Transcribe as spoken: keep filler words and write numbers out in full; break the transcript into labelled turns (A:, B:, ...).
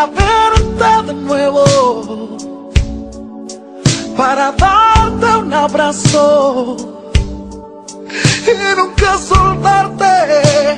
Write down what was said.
A: para verte de nuevo, para darte un abrazo y nunca soltarte.